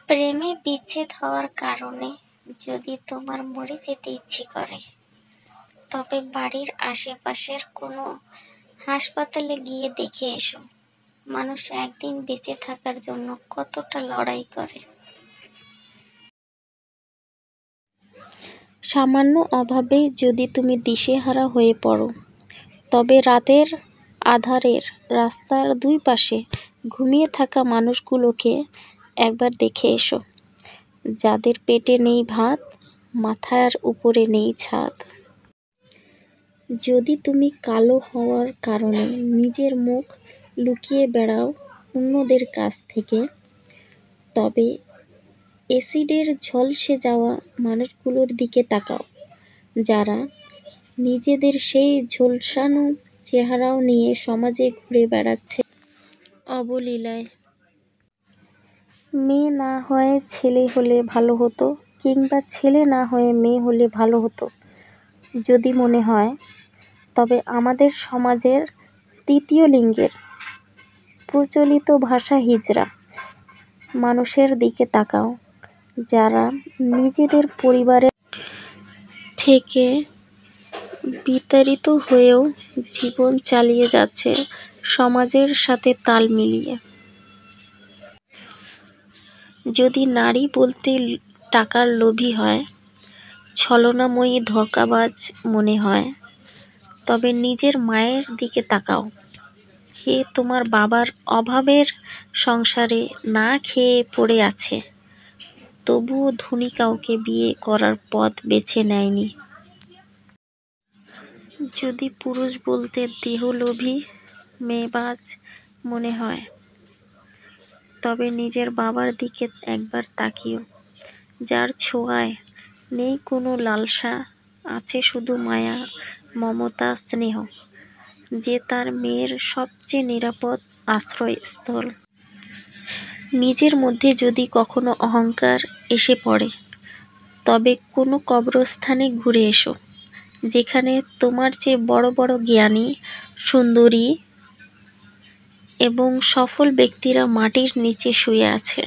প্রেমে বিচ্ছেদ হওয়ার কারণে যদি তোমার মরে যেতে ইচ্ছে করে, তবে বাড়ির আশেপাশের কোনো হাসপাতালে গিয়ে দেখে এসো মানুষ একদিন বেঁচে থাকার জন্য কতটা লড়াই করে। সামান্য অভাবে যদি তুমি দিশেহারা হয়ে পড়ো, তবে রাতের আধারের রাস্তার দুই পাশে ঘুমিয়ে থাকা মানুষগুলোকে একবার দেখে এসো, যাদের পেটে নেই ভাত, মাথার উপরে নেই ছাদ। যদি তুমি কালো হওয়ার কারণে নিজের মুখ লুকিয়ে বেড়াও অন্যদের কাছ থেকে, তবে অ্যাসিডের ঝলসে যাওয়া মানুষগুলোর দিকে তাকাও, যারা নিজেদের সেই ঝলসানো চেহারাও নিয়ে সমাজে ঘুরে বেড়াচ্ছে অবলীলায়। মেয়ে না হয়ে ছেলে হলে ভালো হতো, কিংবা ছেলে না হয়ে মেয়ে হলে ভালো হতো যদি মনে হয়, তবে আমাদের সমাজের তৃতীয় লিঙ্গের প্রচলিত ভাষা হিজড়া মানুষের দিকে তাকাও, যারা নিজেদের পরিবারের থেকে বিতাড়িত হয়েও জীবন চালিয়ে যাচ্ছে সমাজের সাথে তাল মিলিয়ে। যদি নারী বলতে টাকার লোভী হয়, ছলনাময়ী ধোঁকাবাজ মনে হয়, তবে নিজের মায়ের দিকে তাকাও, যে তোমার বাবার অভাবের সংসারে না খেয়ে পড়ে আছে, তবুও ধনী কাউকে বিয়ে করার পথ বেছে নেয়নি। যদি পুরুষ বলতে দেহলোভী মেয়েবাজ মনে হয়, তবে নিজের বাবার দিকে একবার তাকিও, যার ছোঁয়ায় নেই কোনো লালসা, আছে শুধু মায়া, মমতা, স্নেহ, যে তার মেয়ের সবচেয়ে নিরাপদ আশ্রয়স্থল। নিজের মধ্যে যদি কখনো অহংকার এসে পড়ে, তবে কোনো কবরস্থানে ঘুরে এসো, যেখানে তোমার চেয়ে বড় বড় জ্ঞানী, সুন্দরী এবং সফল ব্যক্তিরা মাটির নিচে শুয়ে আছে।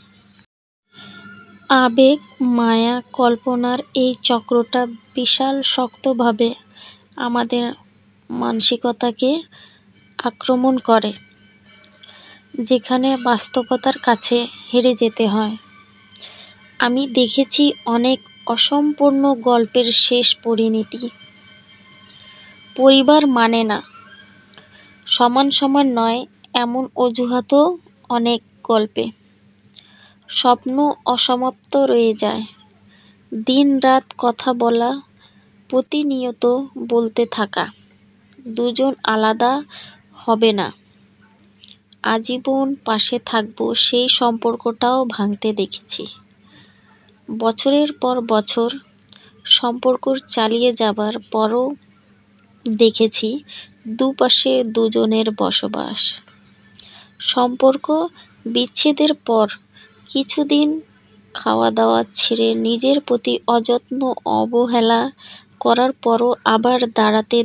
আবেগ, মায়া, কল্পনার এই চক্রটা বিশাল শক্তভাবে আমাদের মানসিকতাকে আক্রমণ করে, যেখানে বাস্তবতার কাছে হেরে যেতে হয়। আমি দেখেছি অনেক অসম্পূর্ণ গল্পের শেষ পরিণতি। পরিবার মানে না, সমান সমান নয়, এমন অজুহাতও অনেক গল্পে। স্বপ্ন অসমাপ্ত রয়ে যায়, দিন রাত কথা বলা, প্রতিনিয়ত বলতে থাকা, দুজন আলাদা হবে না, আজীবন পাশে থাকবো, সেই সম্পর্কটাও ভাঙতে দেখেছি। বছরের পর বছর সম্পর্ক চালিয়ে যাবার পরও দেখেছি দুপাশে দুজনের বসবাস। সম্পর্ক বিচ্ছেদের পর কিছুদিন খাওয়া দাওয়া ছেড়ে নিজের প্রতি অযত্ন অবহেলা করার পরও আবার দাঁড়াতে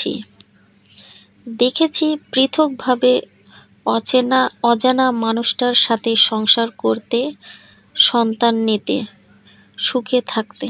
দেখেছি পৃথকভাবে অজানা মানুষটার সাথে সংসার করতে, সন্তান নিতে, সুখে থাকতে।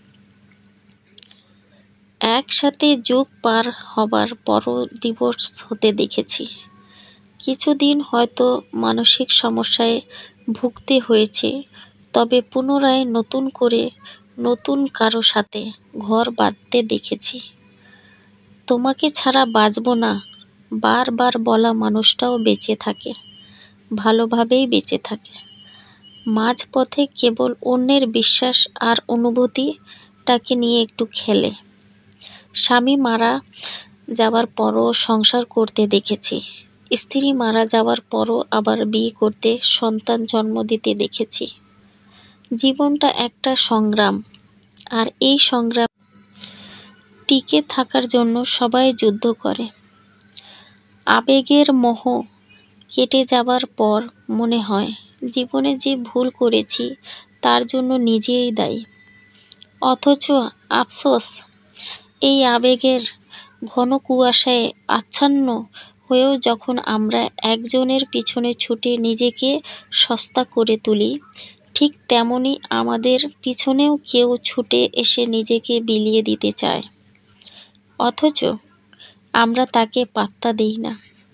একসাথে যুগ পার হবার পরও ডিভোর্স হতে দেখেছি। কিছুদিন হয়তো মানসিক সমস্যায় ভুগতে হয়েছে, তবে পুনরায় নতুন করে নতুন কারো সাথে ঘর বাঁধতে দেখেছি। তোমাকে ছাড়া বাঁচব না বারবার বলা মানুষটাও বেঁচে থাকে, ভালোভাবেই বেঁচে থাকে। মাঝপথে কেবল অন্যের বিশ্বাস আর অনুভূতিটাকে নিয়ে একটু খেলে। স্বামী মারা যাবার পরও সংসার করতে দেখেছি, স্ত্রী মারা যাবার পরও আবার বিয়ে করতে, সন্তান জন্ম দিতে দেখেছি। জীবনটা একটা সংগ্রাম, আর এই সংগ্রাম টিকে থাকার জন্য সবাই যুদ্ধ করে। আবেগের মোহ কেটে যাবার পর মনে হয় জীবনে যে ভুল করেছি তার জন্য নিজেই দায়ী। অথচ আফসোস, এই আবেগের ঘন কুয়াশায় আচ্ছন্ন হয়েও যখন আমরা একজনের পিছনে ছুটে নিজেকে সস্তা করে তুলি, ঠিক তেমনি আমাদের পিছনেও কেউ ছুটে এসে নিজেকে বিলিয়ে দিতে চায়, অথচ আমরা তাকে পাত্তা দিই না।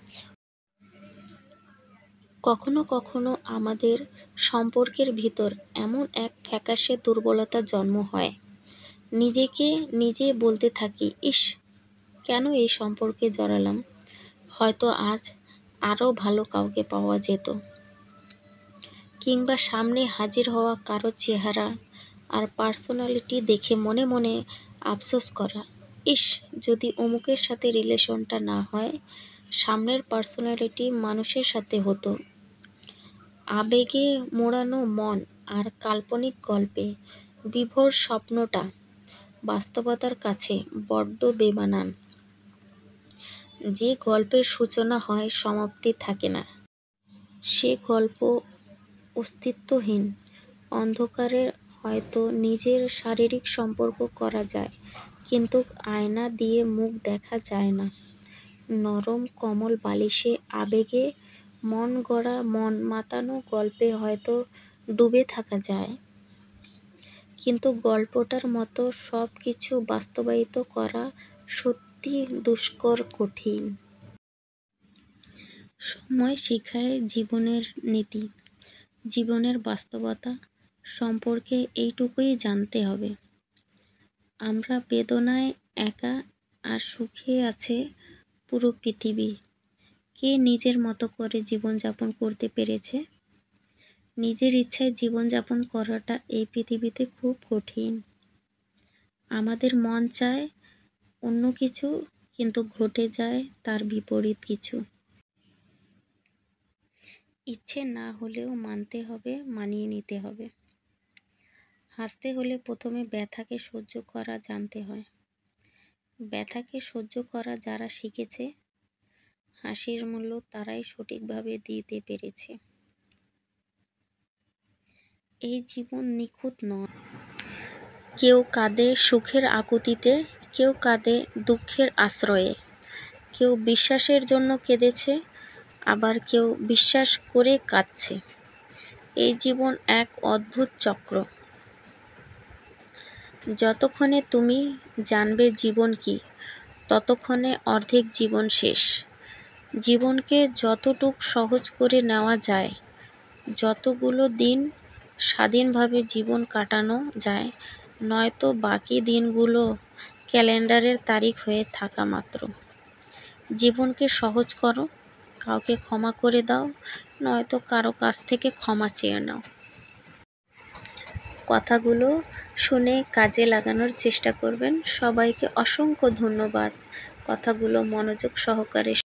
কখনো কখনো আমাদের সম্পর্কের ভিতর এমন এক ফ্যাকাশে দুর্বলতা জন্ম হয়, নিজেকে নিজে বলতে থাকি, ইস, কেন এই সম্পর্কে জড়ালাম, হয়তো আজ আরও ভালো কাউকে পাওয়া যেত। কিংবা সামনে হাজির হওয়া কারো চেহারা আর পার্সোনালিটি দেখে মনে মনে আফসোস করা, ইস, যদি অমুকের সাথে রিলেশনটা না হয়, সামনের পার্সোনালিটি মানুষের সাথে হতো। আবেগে মোড়ানো মন আর কাল্পনিক গল্পে বিভোর স্বপ্নটা বাস্তবতার কাছে বড্ড বেমানান। যে গল্পের সূচনা হয়, সমাপ্তি থাকে না, সে গল্প অস্তিত্বহীন। অন্ধকারে হয়তো নিজের শারীরিক সম্পর্ক করা যায়, কিন্তু আয়না দিয়ে মুখ দেখা যায় না। নরম কোমল বালিশে আবেগে মন গড়া, মন মাতানো গল্পে হয়তো ডুবে থাকা যায়, কিন্তু গল্পটার মতো সব কিছু বাস্তবায়িত করা সত্যি দুষ্কর, কঠিন। সময় শিখায় জীবনের নীতি, জীবনের বাস্তবতা সম্পর্কে এইটুকুই জানতে হবে, আমরা বেদনায় একা আর সুখে আছে পুরো পৃথিবী। কে নিজের মতো করে জীবনযাপন করতে পেরেছে? নিজের ইচ্ছায় জীবনযাপন করাটা এই পৃথিবীতে খুব কঠিন। আমাদের মন চায় অন্য কিছু, কিন্তু ঘটে যায় তার বিপরীত কিছু। ইচ্ছে না হলেও মানতে হবে, মানিয়ে নিতে হবে। হাসতে হলে প্রথমে ব্যথাকে সহ্য করা জানতে হয়। ব্যথাকে সহ্য করা যারা শিখেছে, হাসির মূল্য তারাই সঠিকভাবে দিতে পেরেছে। এই জীবন নিখুঁত নয়। কেউ কাঁদে সুখের আকুতিতে, কেউ কাঁদে দুঃখের আশ্রয়ে, কেউ বিশ্বাসের জন্য কেঁদেছে, আবার কেউ বিশ্বাস করে কাঁদছে। এই জীবন এক অদ্ভুত চক্র। যতক্ষণে তুমি জানবে জীবন কি, ততক্ষণে অর্ধেক জীবন শেষ। জীবনকে যতটুক সহজ করে নেওয়া যায়, যতগুলো দিন স্বাধীনভাবে জীবন কাটানো যায়, নয়তো বাকি দিনগুলো ক্যালেন্ডারের তারিখ হয়ে থাকা মাত্র। জীবনকে সহজ করো, কাউকে ক্ষমা করে দাও, নয়তো কারো কাছ থেকে ক্ষমা চেয়ে নাও। কথাগুলো শুনে কাজে লাগানোর চেষ্টা করবেন। সবাইকে অসংখ্য ধন্যবাদ কথাগুলো মনোযোগ সহকারে